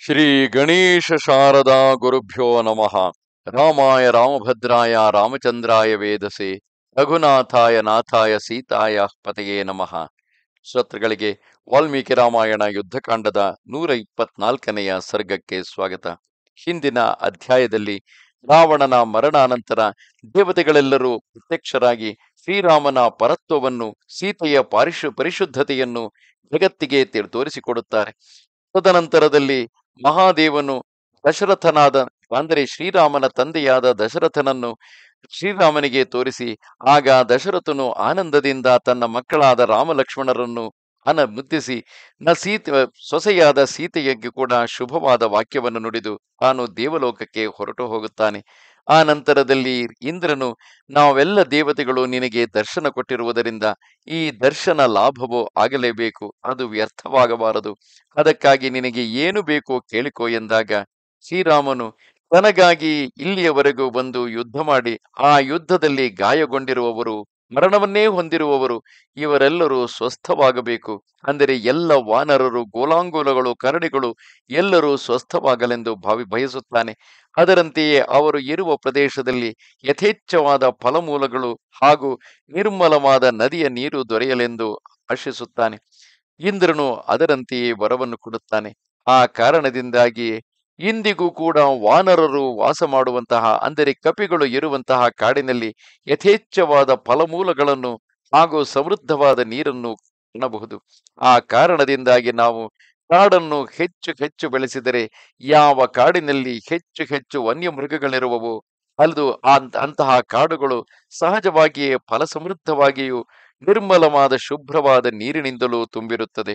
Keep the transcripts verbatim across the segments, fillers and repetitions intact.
ಶ್ರೀ ಗಣೇಶ ಶಾರದಾ ಗುರುಭ್ಯೋ ನಮಃ. ರಾಮಾಯ ರಾಮಭದ್ರಾಯ ರಾಮಚಂದ್ರಾಯ ವೇದಸೆ ರಘುನಾಥಾಯ ನಾಥಾಯ ಸೀತಾಯ ಪತೆಯೇ ನಮಃ. ಶ್ರೋತೃಗಳಿಗೆ ವಾಲ್ಮೀಕಿ ರಾಮಾಯಣ ಯುದ್ಧಕಾಂಡದ ನೂರ ಇಪ್ಪತ್ನಾಲ್ಕನೆಯ ಸರ್ಗಕ್ಕೆ ಸ್ವಾಗತ. ಹಿಂದಿನ ಅಧ್ಯಾಯದಲ್ಲಿ ರಾವಣನ ಮರಣಾನಂತರ ದೇವತೆಗಳೆಲ್ಲರೂ ಪ್ರತ್ಯಕ್ಷರಾಗಿ ಶ್ರೀರಾಮನ ಪರತ್ವವನ್ನು, ಸೀತೆಯ ಪಾರಿಶು ಪರಿಶುದ್ಧತೆಯನ್ನು ಜಗತ್ತಿಗೆ ತೋರಿಸಿಕೊಡುತ್ತಾರೆ. ತದನಂತರದಲ್ಲಿ ಮಹಾದೇವನು ದಶರಥನಾದ ಅಂದರೆ ಶ್ರೀರಾಮನ ತಂದೆಯಾದ ದಶರಥನನ್ನು ಶ್ರೀರಾಮನಿಗೆ ತೋರಿಸಿ, ಆಗ ದಶರಥನು ಆನಂದದಿಂದ ತನ್ನ ಮಕ್ಕಳಾದ ರಾಮ ಲಕ್ಷ್ಮಣರನ್ನು ಅನ ಮುದ್ದಿಸಿ ನ ಸೀತೆ ಸೊಸೆಯಾದ ಸೀತೆಯಕ್ಕೆ ಕೂಡ ಶುಭವಾದ ವಾಕ್ಯವನ್ನು ನುಡಿದು ತಾನು ದೇವಲೋಕಕ್ಕೆ ಹೊರಟು ಹೋಗುತ್ತಾನೆ. ಆ ನಂತರದಲ್ಲಿ ಇಂದ್ರನು, ನಾವೆಲ್ಲ ದೇವತೆಗಳು ನಿನಗೆ ದರ್ಶನ ಕೊಟ್ಟಿರುವುದರಿಂದ ಈ ದರ್ಶನ ಲಾಭವೋ ಆಗಲೇಬೇಕು, ಅದು ವ್ಯರ್ಥವಾಗಬಾರದು, ಅದಕ್ಕಾಗಿ ನಿನಗೆ ಏನು ಬೇಕೋ ಕೇಳಿಕೋ ಎಂದಾಗ ಶ್ರೀರಾಮನು ತನಗಾಗಿ ಇಲ್ಲಿಯವರೆಗೂ ಬಂದು ಯುದ್ಧ ಮಾಡಿ ಆ ಯುದ್ಧದಲ್ಲಿ ಗಾಯಗೊಂಡಿರುವವರು, ಮರಣವನ್ನೇ ಹೊಂದಿರುವವರು ಇವರೆಲ್ಲರೂ ಸ್ವಸ್ಥವಾಗಬೇಕು, ಅಂದರೆ ಎಲ್ಲ ವಾನರರು, ಗೋಲಾಂಗೋಲಗಳು, ಕರಡಿಗಳು ಎಲ್ಲರೂ ಸ್ವಸ್ಥವಾಗಲೆಂದು ಭಾವಿ ಬಯಸುತ್ತಾನೆ. ಅದರಂತೆಯೇ ಅವರು ಇರುವ ಪ್ರದೇಶದಲ್ಲಿ ಯಥೇಚ್ಛವಾದ ಫಲಮೂಲಗಳು ಹಾಗೂ ನಿರ್ಮಲವಾದ ನದಿಯ ನೀರು ದೊರೆಯಲೆಂದು ಆಶಿಸುತ್ತಾನೆ. ಇಂದ್ರನು ಅದರಂತೆಯೇ ವರವನ್ನು ಕೊಡುತ್ತಾನೆ. ಆ ಕಾರಣದಿಂದಾಗಿ ಇಂದಿಗೂ ಕೂಡ ವಾನರರು ವಾಸ ಮಾಡುವಂತಹ, ಅಂದರೆ ಕಪಿಗಳು ಇರುವಂತಹ ಕಾಡಿನಲ್ಲಿ ಯಥೇಚ್ಛವಾದ ಫಲಮೂಲಗಳನ್ನು ಹಾಗೂ ಸಮೃದ್ಧವಾದ ನೀರನ್ನು ಕಾಣಬಹುದು. ಆ ಕಾರಣದಿಂದಾಗಿ ನಾವು ಕಾಡನ್ನು ಹೆಚ್ಚು ಹೆಚ್ಚು ಬೆಳೆಸಿದರೆ ಯಾವ ಕಾಡಿನಲ್ಲಿ ಹೆಚ್ಚು ಹೆಚ್ಚು ವನ್ಯ ಮೃಗಗಳಿರುವವು ಅಲ್ಲದು ಅಂತಹ ಕಾಡುಗಳು ಸಹಜವಾಗಿಯೇ ಫಲ ಸಮೃದ್ಧವಾಗಿಯೂ ನಿರ್ಮಲವಾದ ಶುಭ್ರವಾದ ನೀರಿನಿಂದಲೂ ತುಂಬಿರುತ್ತದೆ.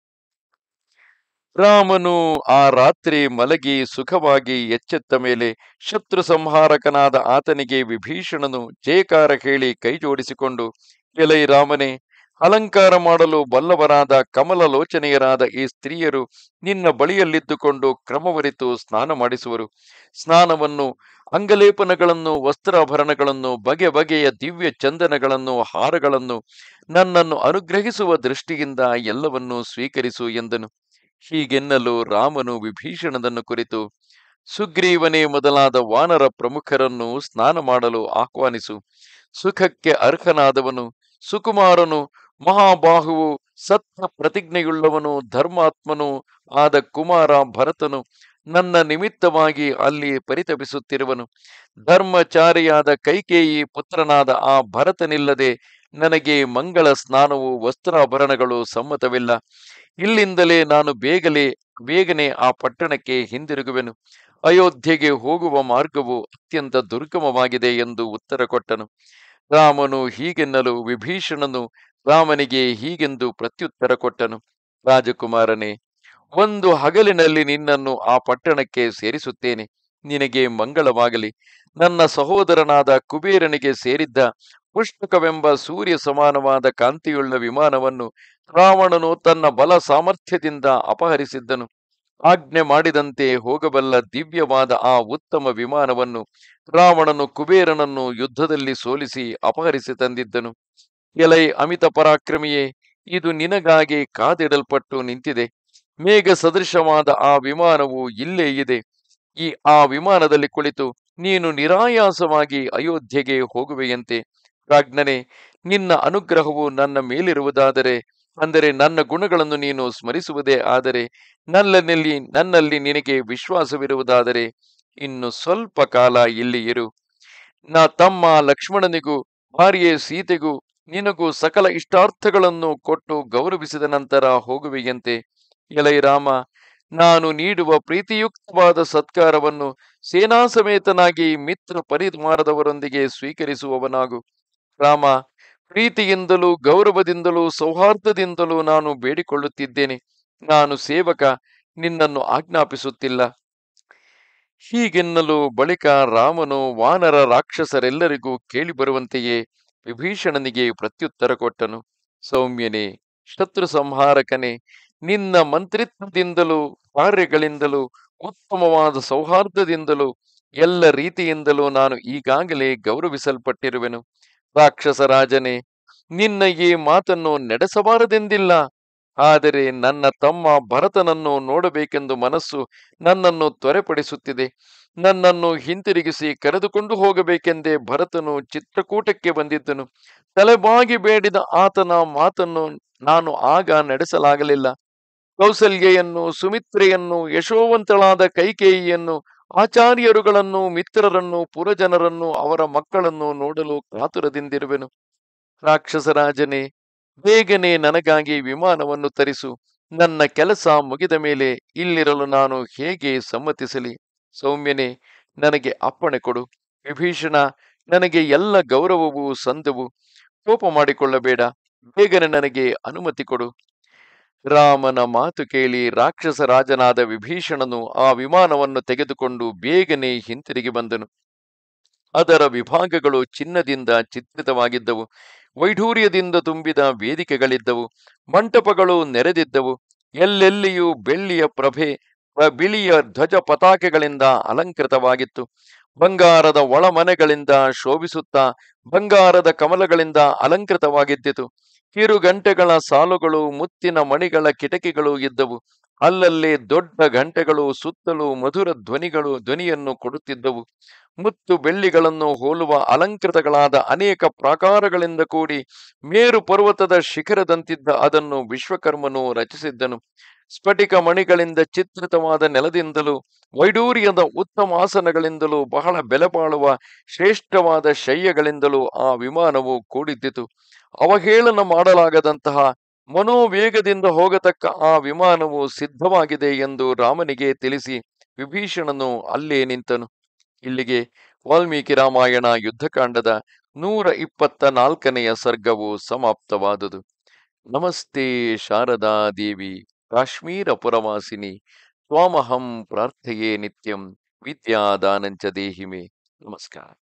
ರಾಮನು ಆ ರಾತ್ರಿ ಮಲಗಿ ಸುಖವಾಗಿ ಎಚ್ಚೆತ್ತ ಮೇಲೆ ಶತ್ರು ಸಂಹಾರಕನಾದ ಆತನಿಗೆ ವಿಭೀಷಣನು ಜಯಕಾರ ಹೇಳಿ ಕೈ ಜೋಡಿಸಿಕೊಂಡು, ಎಲೈ ರಾಮನೇ, ಅಲಂಕಾರ ಮಾಡಲು ಬಲ್ಲವರಾದ ಕಮಲಲೋಚನೆಯರಾದ ಈ ಸ್ತ್ರೀಯರು ನಿನ್ನ ಬಳಿಯಲ್ಲಿದ್ದುಕೊಂಡು ಕ್ರಮವರಿತು ಸ್ನಾನ ಮಾಡಿಸುವರು. ಸ್ನಾನವನ್ನು, ಅಂಗಲೇಪನಗಳನ್ನು, ವಸ್ತ್ರಾಭರಣಗಳನ್ನು, ಬಗೆ ಬಗೆಯ ದಿವ್ಯ ಚಂದನಗಳನ್ನು, ಹಾರಗಳನ್ನು ನನ್ನನ್ನು ಅನುಗ್ರಹಿಸುವ ದೃಷ್ಟಿಯಿಂದ ಎಲ್ಲವನ್ನೂ ಸ್ವೀಕರಿಸು ಎಂದನು. ಹೀಗೆನ್ನಲು ರಾಮನು ವಿಭೀಷಣನನ್ನು ಕುರಿತು, ಸುಗ್ರೀವನೇ ಮೊದಲಾದ ವಾನರ ಪ್ರಮುಖರನ್ನು ಸ್ನಾನ ಮಾಡಲು ಆಹ್ವಾನಿಸು. ಸುಖಕ್ಕೆ ಅರ್ಹನಾದವನು, ಸುಕುಮಾರನು, ಮಹಾಬಾಹುವು, ಸತ್ಯ ಪ್ರತಿಜ್ಞೆಯುಳ್ಳವನು, ಧರ್ಮಾತ್ಮನು ಆದ ಕುಮಾರ ಭರತನು ನನ್ನ ನಿಮಿತ್ತವಾಗಿ ಅಲ್ಲಿ ಪರಿತಪಿಸುತ್ತಿರುವನು. ಧರ್ಮಚಾರಿಯಾದ ಕೈಕೇಯಿ ಪುತ್ರನಾದ ಆ ಭರತನಿಲ್ಲದೆ ನನಗೆ ಮಂಗಳ ಸ್ನಾನವು, ವಸ್ತ್ರಾಭರಣಗಳು ಸಮ್ಮತವಿಲ್ಲ. ಇಲ್ಲಿಂದಲೇ ನಾನು ಬೇಗನೆ ಬೇಗನೆ ಆ ಪಟ್ಟಣಕ್ಕೆ ಹಿಂದಿರುಗುವೆನು. ಅಯೋಧ್ಯೆಗೆ ಹೋಗುವ ಮಾರ್ಗವು ಅತ್ಯಂತ ದುರ್ಗಮವಾಗಿದೆ ಎಂದು ಉತ್ತರ ಕೊಟ್ಟನು. ರಾಮನು ಹೀಗೆನ್ನಲು ವಿಭೀಷಣನು ರಾಮನಿಗೆ ಹೀಗೆಂದು ಪ್ರತ್ಯುತ್ತರ ಕೊಟ್ಟನು. ರಾಜಕುಮಾರನೇ, ಒಂದು ಹಗಲಿನಲ್ಲಿ ನಿನ್ನನ್ನು ಆ ಪಟ್ಟಣಕ್ಕೆ ಸೇರಿಸುತ್ತೇನೆ. ನಿನಗೆ ಮಂಗಳವಾಗಲಿ. ನನ್ನ ಸಹೋದರನಾದ ಕುಬೇರನಿಗೆ ಸೇರಿದ್ದ ಪುಷ್ಪಕವೆಂಬ ಸೂರ್ಯ ಸಮಾನವಾದ ಕಾಂತಿಯುಳ್ಳ ವಿಮಾನವನ್ನು ರಾವಣನು ತನ್ನ ಬಲ ಸಾಮರ್ಥ್ಯದಿಂದ ಅಪಹರಿಸಿದ್ದನು. ಆಜ್ಞೆ ಮಾಡಿದಂತೆ ಹೋಗಬಲ್ಲ ದಿವ್ಯವಾದ ಆ ಉತ್ತಮ ವಿಮಾನವನ್ನು ರಾವಣನು ಕುಬೇರನನ್ನು ಯುದ್ಧದಲ್ಲಿ ಸೋಲಿಸಿ ಅಪಹರಿಸಿ ತಂದಿದ್ದನು. ಎಲೈ ಅಮಿತ ಪರಾಕ್ರಮಿಯೇ, ಇದು ನಿನಗಾಗಿ ಕಾದಿಡಲ್ಪಟ್ಟು ನಿಂತಿದೆ. ಮೇಘ ಸದೃಶವಾದ ಆ ವಿಮಾನವು ಇಲ್ಲೇ ಇದೆ. ಈ ಆ ವಿಮಾನದಲ್ಲಿ ಕುಳಿತು ನೀನು ನಿರಾಯಾಸವಾಗಿ ಅಯೋಧ್ಯೆಗೆ ಹೋಗುವೆಯಂತೆ. ಪ್ರಾಜ್ಞನೆ, ನಿನ್ನ ಅನುಗ್ರಹವು ನನ್ನ ಮೇಲಿರುವುದಾದರೆ, ಅಂದರೆ ನನ್ನ ಗುಣಗಳನ್ನು ನೀನು ಸ್ಮರಿಸುವುದೇ ಆದರೆ, ನನ್ನಲ್ಲಿ ನನ್ನಲ್ಲಿ ನಿನಗೆ ವಿಶ್ವಾಸವಿರುವುದಾದರೆ ಇನ್ನು ಸ್ವಲ್ಪ ಕಾಲ ಇಲ್ಲಿ ಇರು. ನಾ ತಮ್ಮ ಲಕ್ಷ್ಮಣನಿಗೂ ಭಾರ್ಯೆ ಸೀತೆಗೂ ನಿನಗೂ ಸಕಲ ಇಷ್ಟಾರ್ಥಗಳನ್ನು ಕೊಟ್ಟು ಗೌರವಿಸಿದ ನಂತರ ಹೋಗುವೆಯಂತೆ. ಎಲೈ ರಾಮ, ನಾನು ನೀಡುವ ಪ್ರೀತಿಯುಕ್ತವಾದ ಸತ್ಕಾರವನ್ನು ಸೇನಾ ಸಮೇತನಾಗಿ ಮಿತ್ರ ಪರಿವಾರದವರೊಂದಿಗೆ ಸ್ವೀಕರಿಸುವವನಾಗು. ರಾಮ, ಪ್ರೀತಿಯಿಂದಲೂ ಗೌರವದಿಂದಲೂ ಸೌಹಾರ್ದದಿಂದಲೂ ನಾನು ಬೇಡಿಕೊಳ್ಳುತ್ತಿದ್ದೇನೆ. ನಾನು ಸೇವಕ, ನಿನ್ನನ್ನು ಆಜ್ಞಾಪಿಸುತ್ತಿಲ್ಲ. ಹೀಗೆನ್ನಲು ಬಳಿಕ ರಾಮನು ವಾನರ ರಾಕ್ಷಸರೆಲ್ಲರಿಗೂ ಕೇಳಿಬರುವಂತೆಯೇ ವಿಭೀಷಣನಿಗೆ ಪ್ರತ್ಯುತ್ತರ ಕೊಟ್ಟನು. ಸೌಮ್ಯನೇ, ಶತ್ರು ಸಂಹಾರಕನೇ, ನಿನ್ನ ಮಂತ್ರಿತ್ವದಿಂದಲೂ ಕಾರ್ಯಗಳಿಂದಲೂ ಉತ್ತಮವಾದ ಸೌಹಾರ್ದದಿಂದಲೂ ಎಲ್ಲ ರೀತಿಯಿಂದಲೂ ನಾನು ಈಗಾಗಲೇ ಗೌರವಿಸಲ್ಪಟ್ಟಿರುವೆನು. ರಾಕ್ಷಸ ರಾಜನೇ, ನಿನ್ನ ಈ ಮಾತನ್ನು ನಡೆಸಬಾರದೆಂದಿಲ್ಲ. ಆದರೆ ನನ್ನ ತಮ್ಮ ಭರತನನ್ನು ನೋಡಬೇಕೆಂದು ಮನಸ್ಸು ನನ್ನನ್ನು ತ್ವರೆಪಡಿಸುತ್ತಿದೆ. ನನ್ನನ್ನು ಹಿಂತಿರುಗಿಸಿ ಕರೆದುಕೊಂಡು ಹೋಗಬೇಕೆಂದೇ ಭರತನು ಚಿತ್ರಕೂಟಕ್ಕೆ ಬಂದಿದ್ದನು. ತಲೆಬಾಗಿ ಬೇಡಿದ ಆತನ ಮಾತನ್ನು ನಾನು ಆಗ ನಡೆಸಲಾಗಲಿಲ್ಲ. ಕೌಸಲ್ಯೆಯನ್ನು, ಸುಮಿತ್ರೆಯನ್ನು, ಯಶೋವಂತಳಾದ ಕೈಕೇಯಿಯನ್ನು, ಆಚಾರ್ಯರುಗಳನ್ನು, ಮಿತ್ರರನ್ನು, ಪುರಜನರನ್ನು, ಅವರ ಮಕ್ಕಳನ್ನು ನೋಡಲು ಕಾತುರದಿಂದಿರುವೆನು. ರಾಕ್ಷಸರಾಜನೇ, ಬೇಗನೆ ನನಗಾಗಿ ವಿಮಾನವನ್ನು ತರಿಸು. ನನ್ನ ಕೆಲಸ ಮುಗಿದ ಮೇಲೆ ಇಲ್ಲಿರಲು ನಾನು ಹೇಗೆ ಸಮ್ಮತಿಸಲಿ? ಸೌಮ್ಯನೇ, ನನಗೆ ಅಪ್ಪಣೆ ಕೊಡು. ವಿಭೀಷಣ, ನನಗೆ ಎಲ್ಲ ಗೌರವವೂ ಸಂದವು. ಕೋಪ ಮಾಡಿಕೊಳ್ಳಬೇಡ. ಬೇಗನೆ ನನಗೆ ಅನುಮತಿ ಕೊಡು. ರಾಮನ ಮಾತು ಕೇಳಿ ರಾಕ್ಷಸ ರಾಜನಾದ ವಿಭೀಷಣನು ಆ ವಿಮಾನವನ್ನು ತೆಗೆದುಕೊಂಡು ಬೇಗನೆ ಹಿಂತಿರುಗಿ ಬಂದನು. ಅದರ ವಿಭಾಗಗಳು ಚಿನ್ನದಿಂದ ಚಿತ್ರಿತವಾಗಿದ್ದವು. ವೈಢೂರ್ಯದಿಂದ ತುಂಬಿದ ವೇದಿಕೆಗಳಿದ್ದವು. ಮಂಟಪಗಳು ನೆರೆದಿದ್ದವು. ಎಲ್ಲೆಲ್ಲಿಯೂ ಬೆಳ್ಳಿಯ ಪ್ರಭೆ, ಬಿಳಿಯ ಧ್ವಜ ಪತಾಕೆಗಳಿಂದ ಅಲಂಕೃತವಾಗಿತ್ತು. ಬಂಗಾರದ ಒಳಮನೆಗಳಿಂದ ಶೋಭಿಸುತ್ತಾ ಬಂಗಾರದ ಕಮಲಗಳಿಂದ ಅಲಂಕೃತವಾಗಿದ್ದಿತು. ಕಿರುಗಂಟೆಗಳ ಸಾಲುಗಳು, ಮುತ್ತಿನ ಮಣಿಗಳ ಕಿಟಕಿಗಳು ಇದ್ದವು. ಅಲ್ಲಲ್ಲಿ ದೊಡ್ಡ ಗಂಟೆಗಳು ಸುತ್ತಲೂ ಮಧುರ ಧ್ವನಿಗಳು ಧ್ವನಿಯನ್ನು ಕೊಡುತ್ತಿದ್ದವು. ಮುತ್ತು ಬೆಳ್ಳಿಗಳನ್ನು ಹೋಲುವ ಅಲಂಕೃತಗಳಾದ ಅನೇಕ ಪ್ರಾಕಾರಗಳಿಂದ ಕೂಡಿ ಮೇರು ಪರ್ವತದ ಶಿಖರದಂತಿದ್ದ ಅದನ್ನು ವಿಶ್ವಕರ್ಮನು ರಚಿಸಿದ್ದನು. ಸ್ಫಟಿಕ ಮಣಿಗಳಿಂದ ಚಿತ್ರಿತವಾದ ನೆಲದಿಂದಲೂ ವೈಡೂರ್ಯದ ಉತ್ತಮಾಸನಗಳಿಂದಲೂ ಬಹಳ ಬೆಲೆಬಾಳುವ ಶ್ರೇಷ್ಠವಾದ ಶಯ್ಯಗಳಿಂದಲೂ ಆ ವಿಮಾನವು ಕೂಡಿದ್ದಿತು. ಅವಹೇಳನ ಮಾಡಲಾಗದಂತಹ ಮನೋವೇಗದಿಂದ ಹೋಗತಕ್ಕ ಆ ವಿಮಾನವು ಸಿದ್ಧವಾಗಿದೆ ಎಂದು ರಾಮನಿಗೆ ತಿಳಿಸಿ ವಿಭೀಷಣನು ಅಲ್ಲೇ ನಿಂತನು. ಇಲ್ಲಿಗೆ ವಾಲ್ಮೀಕಿ ರಾಮಾಯಣ ಯುದ್ಧಕಾಂಡದ ನೂರ ಇಪ್ಪತ್ತ ನಾಲ್ಕನೆಯ ಸರ್ಗವು ಸಮಾಪ್ತವಾದುದು. ನಮಸ್ತೆ ಶಾರದಾ ದೇವಿ ಕಾಶ್ಮೀರ ಪುರವಾಸಿನಿ ತ್ವಾಮಹಂ ಪ್ರಾರ್ಥೆಯೇ ನಿತ್ಯಂ ವಿದ್ಯಾದಾನಂಚ ದೇಹಿಮೆ. ನಮಸ್ಕಾರ.